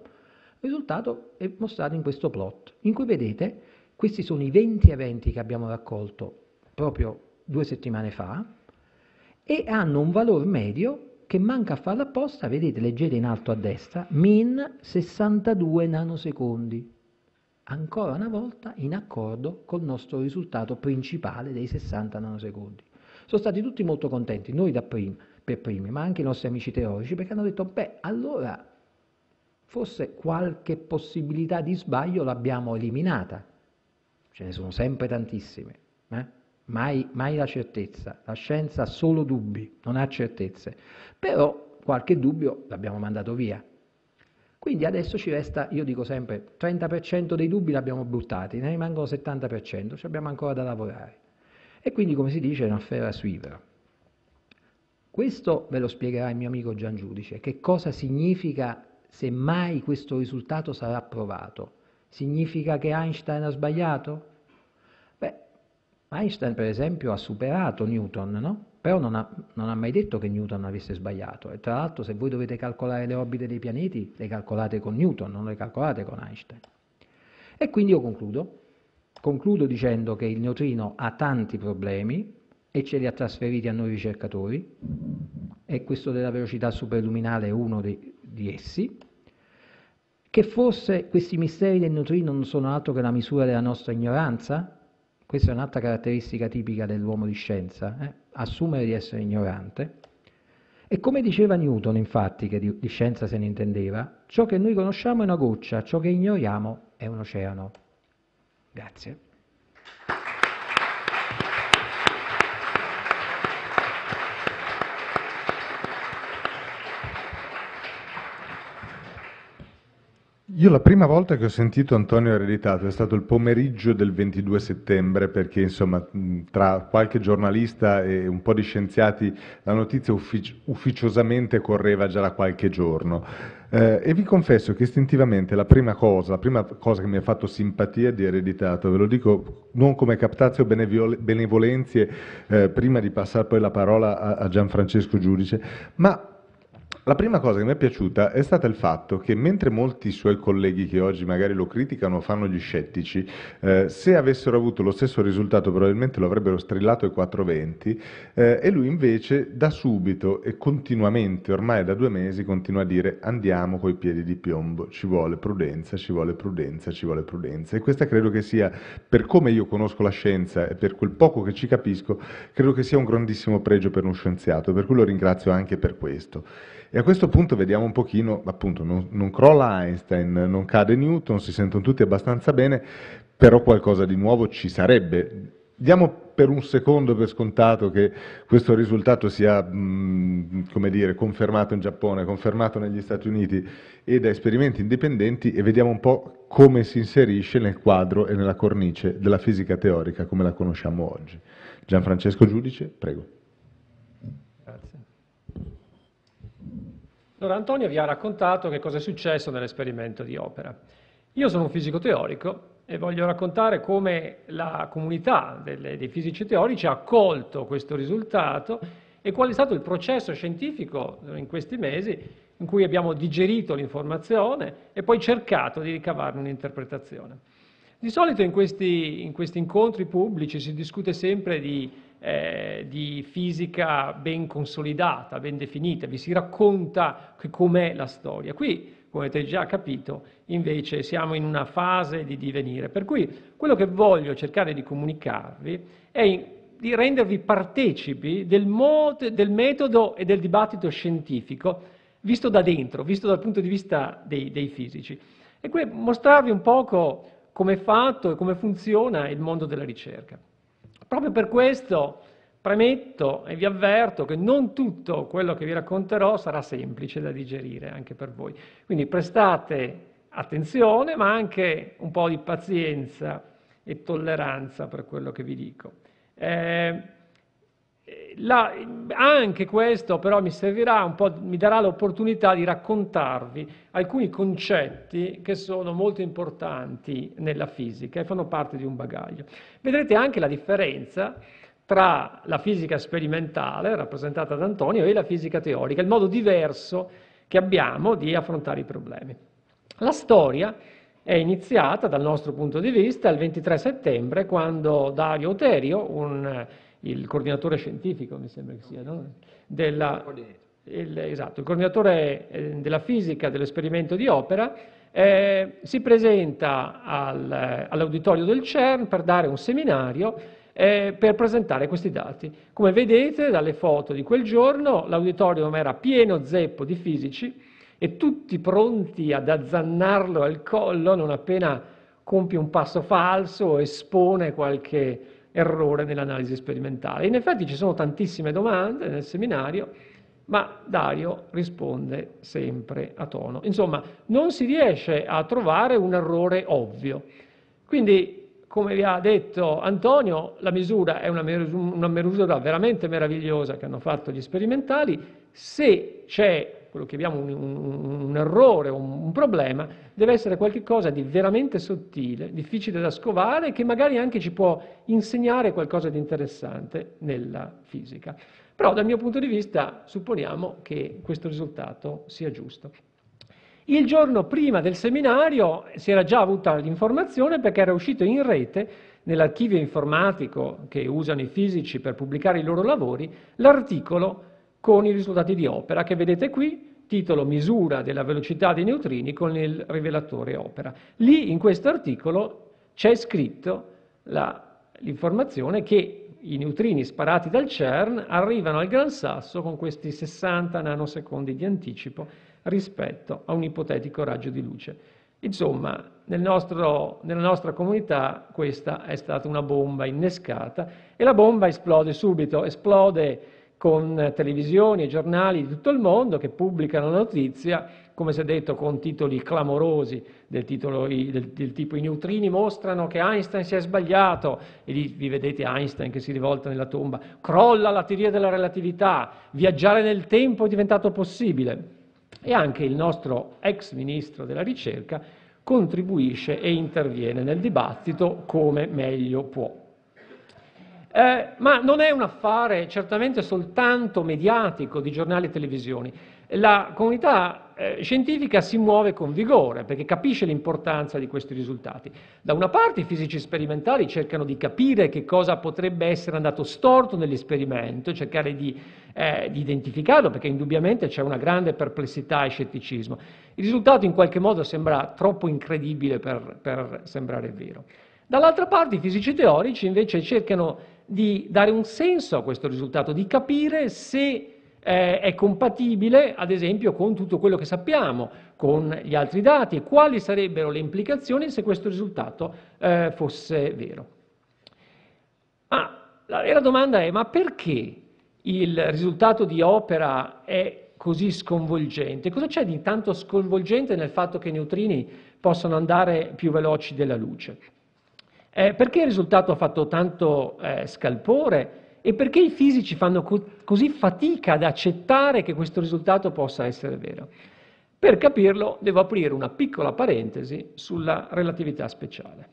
Speaker 3: è mostrato in questo plot, in cui vedete, questi sono i 20 eventi che abbiamo raccolto proprio 2 settimane fa, e hanno un valore medio che che manca a farlo apposta, vedete, leggete in alto a destra, min 62 nanosecondi. Ancora una volta in accordo col nostro risultato principale dei 60 nanosecondi. Sono stati tutti molto contenti, noi per primi, ma anche i nostri amici teorici, perché hanno detto, beh, allora forse qualche possibilità di sbaglio l'abbiamo eliminata. Ce ne sono sempre tantissime, mai la certezza. La scienza ha solo dubbi, non ha certezze. Però qualche dubbio l'abbiamo mandato via. Quindi adesso ci resta, io dico sempre, 30% dei dubbi l'abbiamo buttati, ne rimangono 70%, ci abbiamo ancora da lavorare. E quindi, come si dice, è un'affaire suivera. Questo ve lo spiegherà il mio amico Gian Giudice. Che cosa significa se mai questo risultato sarà provato? Significa che Einstein ha sbagliato? Beh, Einstein per esempio ha superato Newton, no? Però non ha mai detto che Newton avesse sbagliato. E tra l'altro se voi dovete calcolare le orbite dei pianeti, le calcolate con Newton, non le calcolate con Einstein. E quindi io concludo dicendo che il neutrino ha tanti problemi e ce li ha trasferiti a noi ricercatori, e questo della velocità superluminale è uno di essi, che forse questi misteri del neutrino non sono altro che la misura della nostra ignoranza. Questa è un'altra caratteristica tipica dell'uomo di scienza, assumere di essere ignorante. E come diceva Newton, infatti, che di scienza se ne intendeva, ciò che noi conosciamo è una goccia, ciò che ignoriamo è un oceano. Grazie.
Speaker 2: Io la prima volta che ho sentito Antonio Ereditato è stato il pomeriggio del 22 settembre, perché insomma tra qualche giornalista e un po' di scienziati la notizia ufficiosamente correva già da qualche giorno. E vi confesso che istintivamente la prima cosa che mi ha fatto simpatia di Ereditato, ve lo dico non come captatio benevolenzie, prima di passare poi la parola a Gianfrancesco Giudice, ma la prima cosa che mi è piaciuta è stata il fatto che mentre molti suoi colleghi che oggi magari lo criticano fanno gli scettici, se avessero avuto lo stesso risultato probabilmente lo avrebbero strillato ai 420, e lui invece da subito e continuamente, ormai da 2 mesi, continua a dire andiamo coi piedi di piombo, ci vuole prudenza, ci vuole prudenza, ci vuole prudenza. E questa credo che sia, per come io conosco la scienza e per quel poco che ci capisco, credo che sia un grandissimo pregio per uno scienziato, per cui lo ringrazio anche per questo. E a questo punto vediamo un pochino, appunto, non crolla Einstein, non cade Newton, si sentono tutti abbastanza bene, però qualcosa di nuovo ci sarebbe. Diamo per un secondo per scontato che questo risultato sia, come dire, confermato in Giappone, confermato negli Stati Uniti e da esperimenti indipendenti, e vediamo un po' come si inserisce nel quadro e nella cornice della fisica teorica come la conosciamo oggi. Gianfrancesco Giudice, prego.
Speaker 4: Allora, Antonio vi ha raccontato che cosa è successo nell'esperimento di Opera. Io sono un fisico teorico e voglio raccontare come la comunità dei fisici teorici ha accolto questo risultato e qual è stato il processo scientifico in questi mesi in cui abbiamo digerito l'informazione e poi cercato di ricavarne un'interpretazione. Di solito in questi incontri pubblici si discute sempre di fisica ben consolidata, ben definita, vi si racconta com'è la storia. Qui, come avete già capito, invece siamo in una fase di divenire, per cui quello che voglio cercare di comunicarvi è di rendervi partecipi del metodo e del dibattito scientifico visto da dentro, visto dal punto di vista dei fisici, e qui mostrarvi un poco come è fatto e come funziona il mondo della ricerca. Proprio per questo premetto e vi avverto che non tutto quello che vi racconterò sarà semplice da digerire anche per voi. Quindi prestate attenzione, ma anche un po' di pazienza e tolleranza per quello che vi dico. Anche questo però mi servirà un po', mi darà l'opportunità di raccontarvi alcuni concetti che sono molto importanti nella fisica e fanno parte di un bagaglio. Vedrete anche la differenza tra la fisica sperimentale, rappresentata da Antonio, e la fisica teorica, il modo diverso che abbiamo di affrontare i problemi. La storia è iniziata, dal nostro punto di vista, il 23 settembre, quando Dario Terio, il coordinatore scientifico, mi sembra che sia, no? il coordinatore della fisica dell'esperimento di Opera, si presenta all'auditorio del CERN per dare un seminario per presentare questi dati. Come vedete dalle foto di quel giorno, l'auditorium era pieno zeppo di fisici e tutti pronti ad azzannarlo al collo non appena compie un passo falso o espone qualche errore nell'analisi sperimentale. In effetti ci sono tantissime domande nel seminario, ma Dario risponde sempre a tono. Insomma, non si riesce a trovare un errore ovvio. Quindi, come vi ha detto Antonio, la misura è una misura veramente meravigliosa che hanno fatto gli sperimentali. Se c'è quello che chiamiamo un errore o un problema, deve essere qualcosa di veramente sottile, difficile da scovare, che magari anche ci può insegnare qualcosa di interessante nella fisica. Però dal mio punto di vista supponiamo che questo risultato sia giusto. Il giorno prima del seminario si era già avuta l'informazione perché era uscito in rete, nell'archivio informatico che usano i fisici per pubblicare i loro lavori, l'articolo con i risultati di Opera che vedete qui, titolo Misura della velocità dei neutrini con il rivelatore Opera. Lì in questo articolo c'è scritto l'informazione che i neutrini sparati dal CERN arrivano al Gran Sasso con questi 60 nanosecondi di anticipo rispetto a un ipotetico raggio di luce. Insomma, nella nostra comunità questa è stata una bomba innescata e la bomba esplode subito, esplode con televisioni e giornali di tutto il mondo che pubblicano la notizia, come si è detto, con titoli clamorosi del tipo i neutrini mostrano che Einstein si è sbagliato, e lì vi vedete Einstein che si rivolta nella tomba, crolla la teoria della relatività, viaggiare nel tempo è diventato possibile. E anche il nostro ex ministro della ricerca contribuisce e interviene nel dibattito come meglio può. Ma non è un affare certamente soltanto mediatico di giornali e televisioni. La comunità scientifica si muove con vigore perché capisce l'importanza di questi risultati. Da una parte i fisici sperimentali cercano di capire che cosa potrebbe essere andato storto nell'esperimento, cercare di identificarlo perché indubbiamente c'è una grande perplessità e scetticismo. Il risultato in qualche modo sembra troppo incredibile per sembrare vero. Dall'altra parte i fisici teorici invece cercano di dare un senso a questo risultato, di capire se è compatibile, ad esempio, con tutto quello che sappiamo, con gli altri dati, e quali sarebbero le implicazioni se questo risultato fosse vero. La vera domanda è: ma perché il risultato di Opera è così sconvolgente? Cosa c'è di tanto sconvolgente nel fatto che i neutrini possano andare più veloci della luce? Perché il risultato ha fatto tanto scalpore e perché i fisici fanno così fatica ad accettare che questo risultato possa essere vero? Per capirlo devo aprire una piccola parentesi sulla relatività speciale.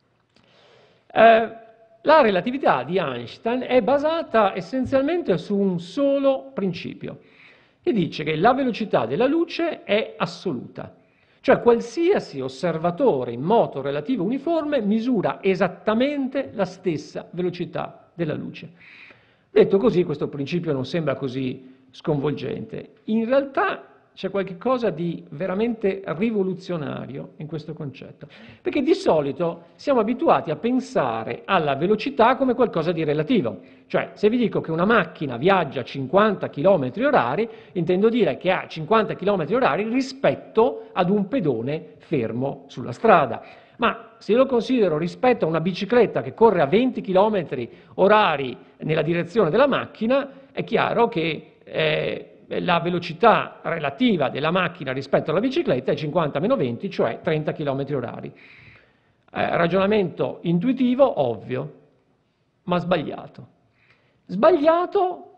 Speaker 4: La relatività di Einstein è basata essenzialmente su un solo principio, che dice che la velocità della luce è assoluta. Cioè qualsiasi osservatore in moto relativo uniforme misura esattamente la stessa velocità della luce. Detto così, questo principio non sembra così sconvolgente. In realtà c'è qualcosa di veramente rivoluzionario in questo concetto, perché di solito siamo abituati a pensare alla velocità come qualcosa di relativo. Cioè, se vi dico che una macchina viaggia a 50 km/h, intendo dire che ha 50 km/h rispetto ad un pedone fermo sulla strada. Ma se lo considero rispetto a una bicicletta che corre a 20 km/h nella direzione della macchina, è chiaro che la velocità relativa della macchina rispetto alla bicicletta è 50-20, cioè 30 km/h. Ragionamento intuitivo, ovvio, ma sbagliato. Sbagliato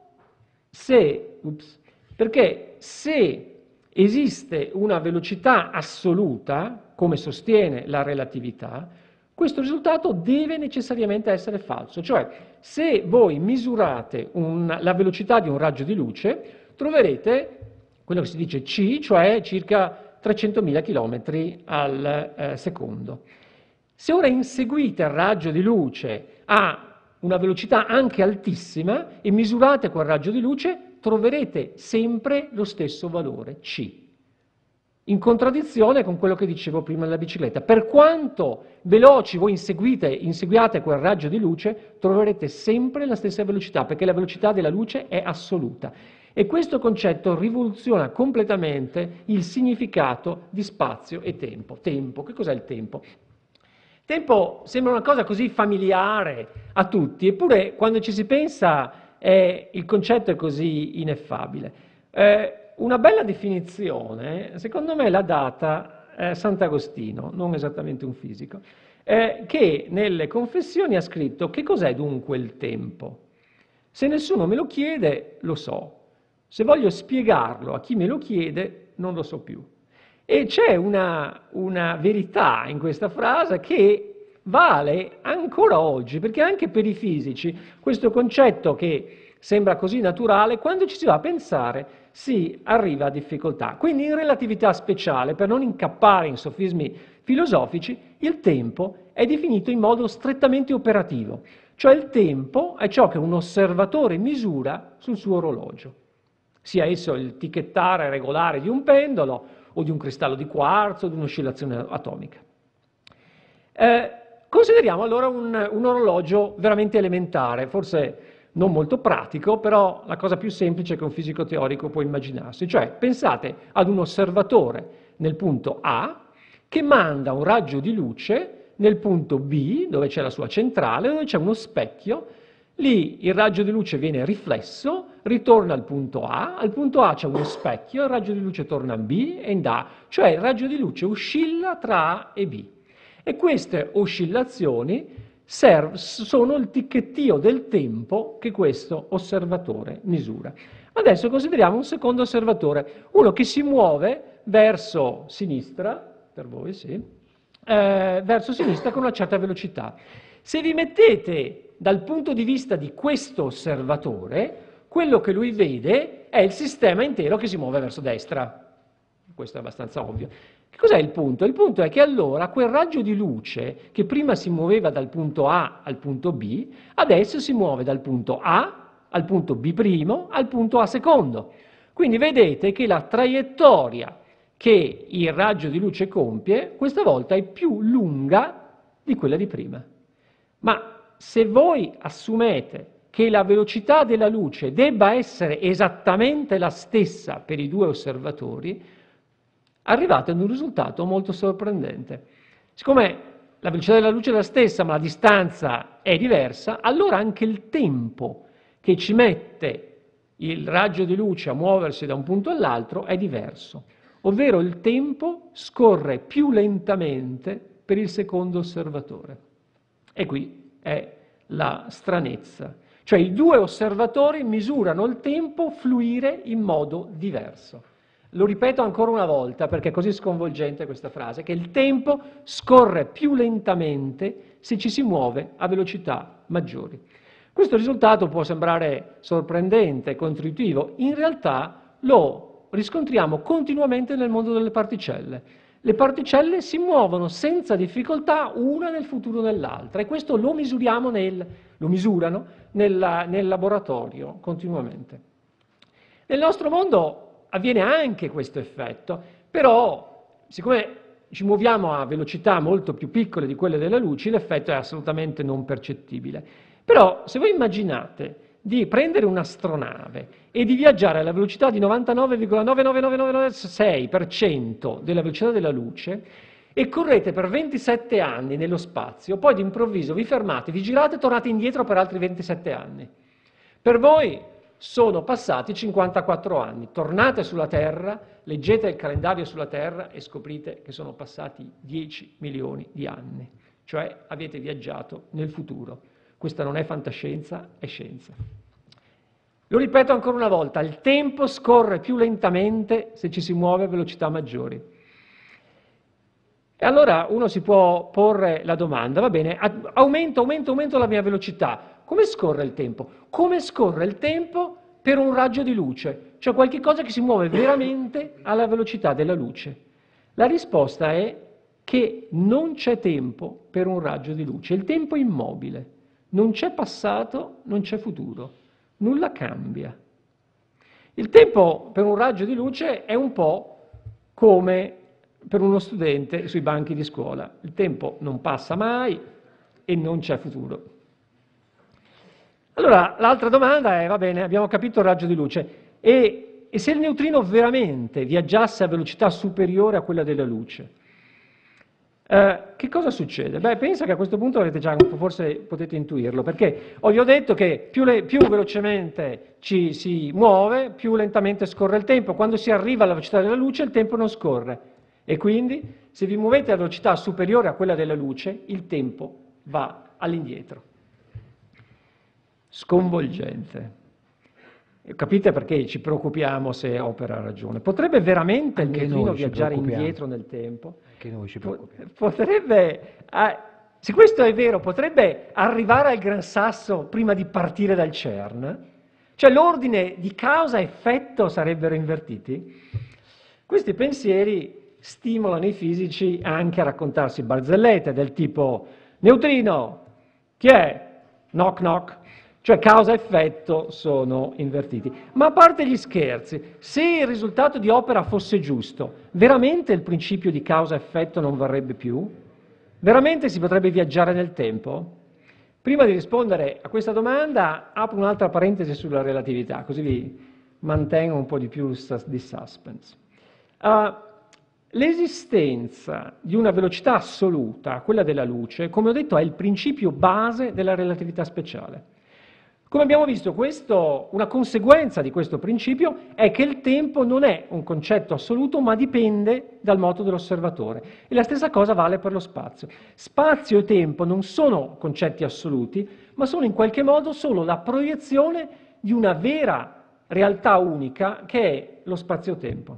Speaker 4: perché se esiste una velocità assoluta, come sostiene la relatività, questo risultato deve necessariamente essere falso. Cioè, se voi misurate la velocità di un raggio di luce, troverete quello che si dice c, cioè circa 300.000 km al secondo. Se ora inseguite il raggio di luce a una velocità anche altissima e misurate quel raggio di luce, troverete sempre lo stesso valore, c, in contraddizione con quello che dicevo prima della bicicletta. Per quanto veloci voi inseguiate quel raggio di luce, troverete sempre la stessa velocità, perché la velocità della luce è assoluta. E questo concetto rivoluziona completamente il significato di spazio e tempo. Tempo, che cos'è il tempo? Tempo sembra una cosa così familiare a tutti, eppure quando ci si pensa il concetto è così ineffabile. Una bella definizione, secondo me, l'ha data Sant'Agostino, non esattamente un fisico, che nelle Confessioni ha scritto: che cos'è dunque il tempo? Se nessuno me lo chiede, lo so. Se voglio spiegarlo a chi me lo chiede, non lo so più. E c'è una verità in questa frase che vale ancora oggi, perché anche per i fisici questo concetto che sembra così naturale, quando ci si va a pensare, si arriva a difficoltà. Quindi in relatività speciale, per non incappare in sofismi filosofici, il tempo è definito in modo strettamente operativo, cioè il tempo è ciò che un osservatore misura sul suo orologio, sia esso il ticchettare regolare di un pendolo o di un cristallo di quarzo o di un'oscillazione atomica. Consideriamo allora un orologio veramente elementare, forse non molto pratico, però la cosa più semplice che un fisico teorico può immaginarsi. Cioè, pensate ad un osservatore nel punto A che manda un raggio di luce nel punto B, dove c'è la sua centrale, dove c'è uno specchio. Lì il raggio di luce viene riflesso, ritorna al punto A c'è uno specchio, il raggio di luce torna in B e in A, cioè il raggio di luce oscilla tra A e B. E queste oscillazioni sono il ticchettio del tempo che questo osservatore misura. Adesso consideriamo un secondo osservatore, uno che si muove verso sinistra, per voi sì, verso sinistra con una certa velocità. Se vi mettete dal punto di vista di questo osservatore, quello che lui vede è il sistema intero che si muove verso destra. Questo è abbastanza ovvio. Che cos'è il punto? Il punto è che allora quel raggio di luce che prima si muoveva dal punto A al punto B, adesso si muove dal punto A al punto B' al punto A secondo. Quindi vedete che la traiettoria che il raggio di luce compie questa volta è più lunga di quella di prima. Ma se voi assumete che la velocità della luce debba essere esattamente la stessa per i due osservatori, arrivate ad un risultato molto sorprendente. Siccome la velocità della luce è la stessa, ma la distanza è diversa, allora anche il tempo che ci mette il raggio di luce a muoversi da un punto all'altro è diverso, ovvero il tempo scorre più lentamente per il secondo osservatore. E qui è la stranezza. Cioè i due osservatori misurano il tempo fluire in modo diverso. Lo ripeto ancora una volta perché è così sconvolgente questa frase, che il tempo scorre più lentamente se ci si muove a velocità maggiori. Questo risultato può sembrare sorprendente, controintuitivo, in realtà lo riscontriamo continuamente nel mondo delle particelle. Le particelle si muovono senza difficoltà una nel futuro dell'altra e questo lo misurano nel laboratorio continuamente. Nel nostro mondo avviene anche questo effetto, però siccome ci muoviamo a velocità molto più piccole di quelle della luce, l'effetto è assolutamente non percettibile. Però se voi immaginate di prendere un'astronave e di viaggiare alla velocità di 99,99996% della velocità della luce e correte per 27 anni nello spazio, poi d'improvviso vi fermate, vi girate e tornate indietro per altri 27 anni. Per voi sono passati 54 anni, tornate sulla Terra, leggete il calendario sulla Terra e scoprite che sono passati 10 milioni di anni, cioè avete viaggiato nel futuro. Questa non è fantascienza, è scienza. Lo ripeto ancora una volta, il tempo scorre più lentamente se ci si muove a velocità maggiori. E allora uno si può porre la domanda, va bene, aumento la mia velocità, come scorre il tempo? Come scorre il tempo per un raggio di luce? Cioè qualche cosa che si muove veramente alla velocità della luce. La risposta è che non c'è tempo per un raggio di luce, il tempo è immobile. Non c'è passato, non c'è futuro, nulla cambia. Il tempo per un raggio di luce è un po' come per uno studente sui banchi di scuola. Il tempo non passa mai e non c'è futuro. Allora, l'altra domanda è, va bene, abbiamo capito il raggio di luce, e se il neutrino veramente viaggiasse a velocità superiore a quella della luce, che cosa succede? Beh, penso che a questo punto avete già, forse potete intuirlo, perché vi ho detto che più velocemente ci si muove, più lentamente scorre il tempo. Quando si arriva alla velocità della luce il tempo non scorre, e quindi se vi muovete a velocità superiore a quella della luce, il tempo va all'indietro. Sconvolgente. Capite perché ci preoccupiamo se Opera ha ragione? Potrebbe veramente il neutrino viaggiare indietro nel tempo?
Speaker 3: Anche noi ci preoccupiamo.
Speaker 4: Potrebbe, se questo è vero, potrebbe arrivare al Gran Sasso prima di partire dal CERN? Cioè l'ordine di causa-effetto sarebbero invertiti? Questi pensieri stimolano i fisici anche a raccontarsi barzellette del tipo neutrino, chi è? Knock knock. Cioè causa-effetto sono invertiti. Ma a parte gli scherzi, se il risultato di Opera fosse giusto, veramente il principio di causa-effetto non varrebbe più? Veramente si potrebbe viaggiare nel tempo? Prima di rispondere a questa domanda, apro un'altra parentesi sulla relatività, così vi mantengo un po' di più di suspense. L'esistenza di una velocità assoluta, quella della luce, come ho detto, è il principio base della relatività speciale. Come abbiamo visto, una conseguenza di questo principio è che il tempo non è un concetto assoluto, ma dipende dal moto dell'osservatore. E la stessa cosa vale per lo spazio. Spazio e tempo non sono concetti assoluti, ma sono in qualche modo solo la proiezione di una vera realtà unica che è lo spazio-tempo.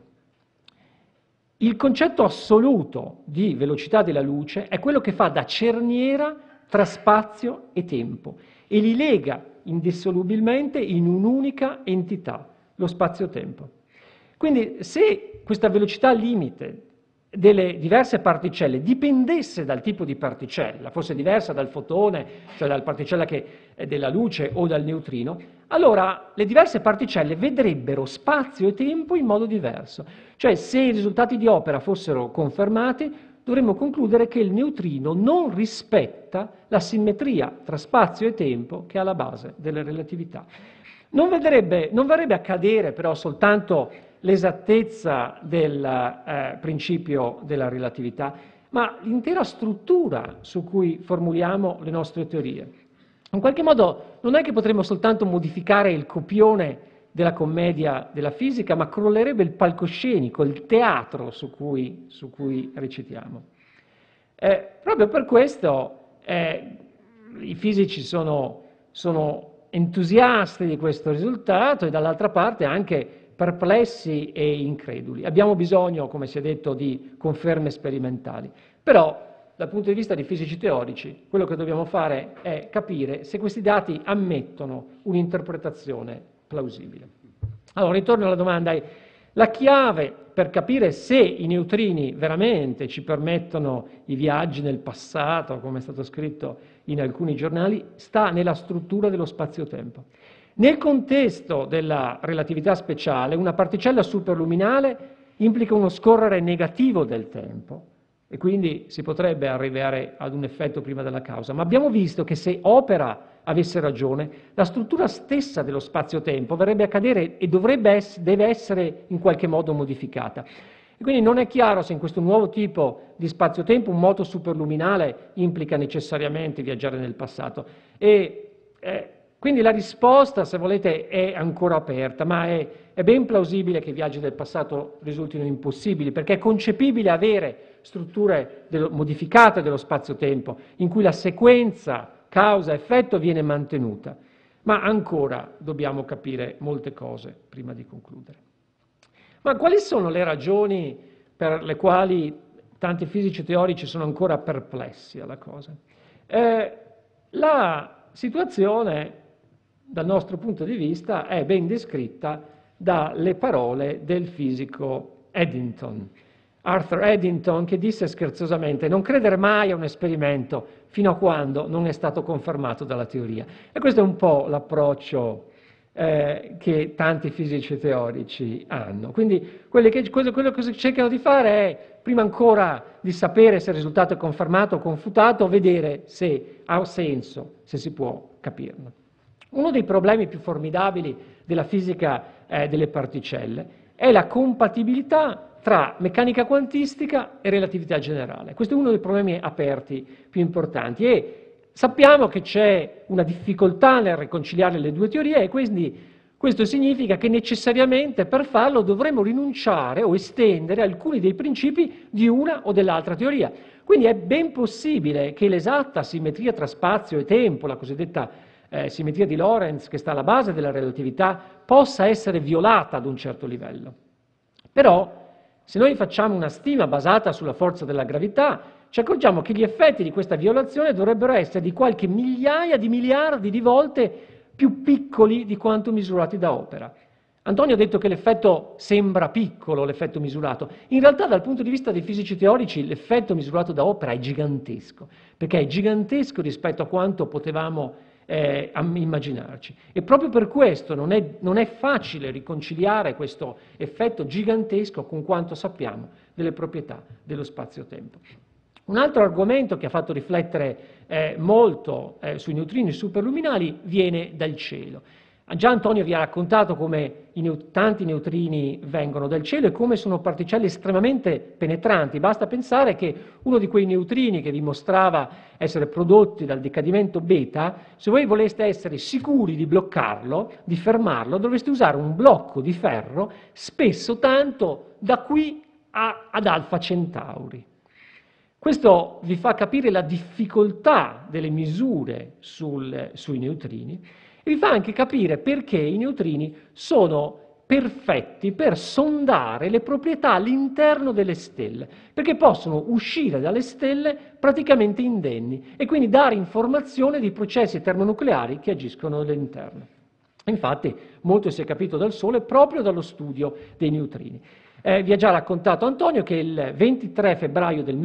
Speaker 4: Il concetto assoluto di velocità della luce è quello che fa da cerniera tra spazio e tempo e li lega indissolubilmente in un'unica entità, lo spazio-tempo. Quindi se questa velocità limite delle diverse particelle dipendesse dal tipo di particella, fosse diversa dal fotone, cioè dalla particella che è della luce o dal neutrino, allora le diverse particelle vedrebbero spazio e tempo in modo diverso. Cioè se i risultati di Opera fossero confermati, dovremmo concludere che il neutrino non rispetta la simmetria tra spazio e tempo che è alla base della relatività. Non verrebbe a cadere però soltanto l'esattezza del principio della relatività, ma l'intera struttura su cui formuliamo le nostre teorie. In qualche modo non è che potremmo soltanto modificare il copione della commedia della fisica, ma crollerebbe il palcoscenico, il teatro su cui recitiamo. Proprio per questo i fisici sono entusiasti di questo risultato e dall'altra parte anche perplessi e increduli. Abbiamo bisogno, come si è detto, di conferme sperimentali, però dal punto di vista dei fisici teorici quello che dobbiamo fare è capire se questi dati ammettono un'interpretazione plausibile. Allora, ritorno alla domanda. La chiave per capire se i neutrini veramente ci permettono i viaggi nel passato, come è stato scritto in alcuni giornali, sta nella struttura dello spazio-tempo. Nel contesto della relatività speciale, una particella superluminale implica uno scorrere negativo del tempo, e quindi si potrebbe arrivare ad un effetto prima della causa. Ma abbiamo visto che se Opera avesse ragione, la struttura stessa dello spazio-tempo verrebbe a cadere e deve essere in qualche modo modificata. E quindi non è chiaro se in questo nuovo tipo di spazio-tempo un moto superluminale implica necessariamente viaggiare nel passato. Quindi la risposta, se volete, è ancora aperta, ma è ben plausibile che i viaggi del passato risultino impossibili, perché è concepibile avere strutture modificate dello spazio-tempo, in cui la sequenza causa-effetto viene mantenuta. Ma ancora dobbiamo capire molte cose prima di concludere. Ma quali sono le ragioni per le quali tanti fisici teorici sono ancora perplessi alla cosa? La situazione, dal nostro punto di vista, è ben descritta dalle parole del fisico Eddington. Arthur Eddington, che disse scherzosamente: non credere mai a un esperimento fino a quando non è stato confermato dalla teoria. E questo è un po' l'approccio che tanti fisici teorici hanno. Quindi quello che cercano di fare è, prima ancora di sapere se il risultato è confermato o confutato, vedere se ha senso, se si può capirlo. Uno dei problemi più formidabili della fisica delle particelle è la compatibilità tra meccanica quantistica e relatività generale. Questo è uno dei problemi aperti più importanti e sappiamo che c'è una difficoltà nel riconciliare le due teorie e quindi questo significa che necessariamente per farlo dovremo rinunciare o estendere alcuni dei principi di una o dell'altra teoria. Quindi è ben possibile che l'esatta simmetria tra spazio e tempo, la cosiddetta simmetria di Lorentz, che sta alla base della relatività, possa essere violata ad un certo livello. Però, se noi facciamo una stima basata sulla forza della gravità, ci accorgiamo che gli effetti di questa violazione dovrebbero essere di qualche migliaia di miliardi di volte più piccoli di quanto misurati da opera. Antonio ha detto che l'effetto sembra piccolo, l'effetto misurato. In realtà, dal punto di vista dei fisici teorici, l'effetto misurato da opera è gigantesco, perché è gigantesco rispetto a quanto potevamo immaginarci. E proprio per questo non è facile riconciliare questo effetto gigantesco con quanto sappiamo delle proprietà dello spazio-tempo. Un altro argomento che ha fatto riflettere molto sui neutrini superluminali viene dal cielo. Già Antonio vi ha raccontato come tanti neutrini vengono dal cielo e come sono particelle estremamente penetranti. Basta pensare che uno di quei neutrini che vi mostrava essere prodotti dal decadimento beta, se voi voleste essere sicuri di bloccarlo, di fermarlo, dovreste usare un blocco di ferro spesso tanto da qui ad Alfa Centauri. Questo vi fa capire la difficoltà delle misure sui neutrini e vi fa anche capire perché i neutrini sono perfetti per sondare le proprietà all'interno delle stelle, perché possono uscire dalle stelle praticamente indenni e quindi dare informazione di processi termonucleari che agiscono all'interno. Infatti, molto si è capito dal Sole proprio dallo studio dei neutrini. Vi ha già raccontato Antonio che il 23 febbraio del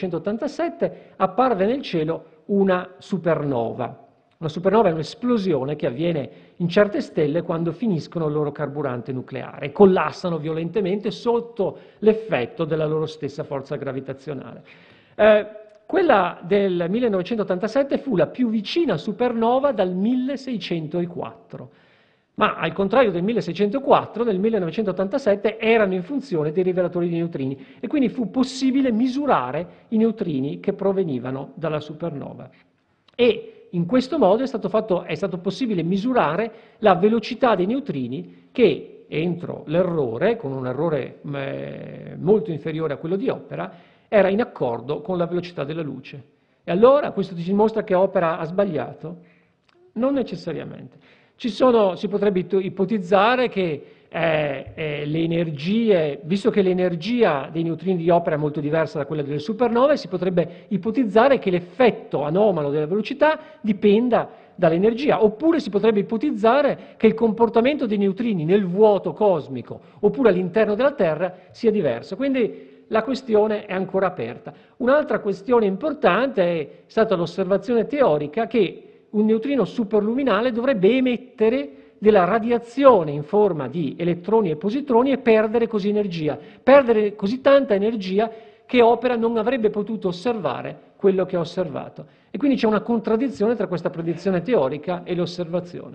Speaker 4: 1987 apparve nel cielo una supernova. Una supernova è un'esplosione che avviene in certe stelle quando finiscono il loro carburante nucleare e collassano violentemente sotto l'effetto della loro stessa forza gravitazionale. Quella del 1987 fu la più vicina supernova dal 1604. Ma al contrario del 1604, nel 1987 erano in funzione dei rivelatori di neutrini e quindi fu possibile misurare i neutrini che provenivano dalla supernova. E in questo modo è stato possibile misurare la velocità dei neutrini che entro l'errore, con un errore molto inferiore a quello di Opera, era in accordo con la velocità della luce. E allora questo ci dimostra che Opera ha sbagliato? Non necessariamente. Si potrebbe ipotizzare che le energie, visto che l'energia dei neutrini di Opera è molto diversa da quella delle supernove, si potrebbe ipotizzare che l'effetto anomalo della velocità dipenda dall'energia, oppure si potrebbe ipotizzare che il comportamento dei neutrini nel vuoto cosmico oppure all'interno della Terra sia diverso. Quindi la questione è ancora aperta. Un'altra questione importante è stata l'osservazione teorica che un neutrino superluminale dovrebbe emettere della radiazione in forma di elettroni e positroni e perdere così energia, perdere così tanta energia che Opera non avrebbe potuto osservare quello che ha osservato. E quindi c'è una contraddizione tra questa predizione teorica e l'osservazione.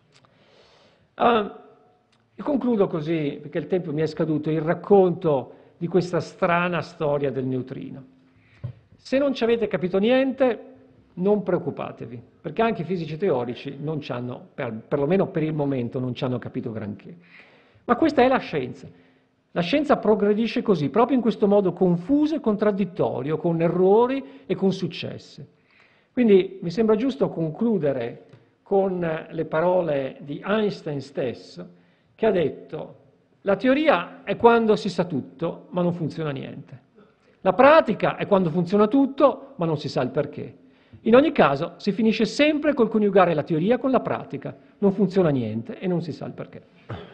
Speaker 4: Concludo così, perché il tempo mi è scaduto, il racconto di questa strana storia del neutrino. Se non ci avete capito niente, non preoccupatevi, perché anche i fisici teorici non ci hanno, perlomeno per il momento, non ci hanno capito granché. Ma questa è la scienza. La scienza progredisce così, proprio in questo modo confuso e contraddittorio, con errori e con successi. Quindi mi sembra giusto concludere con le parole di Einstein stesso, che ha detto: la teoria è quando si sa tutto, ma non funziona niente. La pratica è quando funziona tutto, ma non si sa il perché. In ogni caso, si finisce sempre col coniugare la teoria con la pratica. Non funziona niente e non si sa il perché.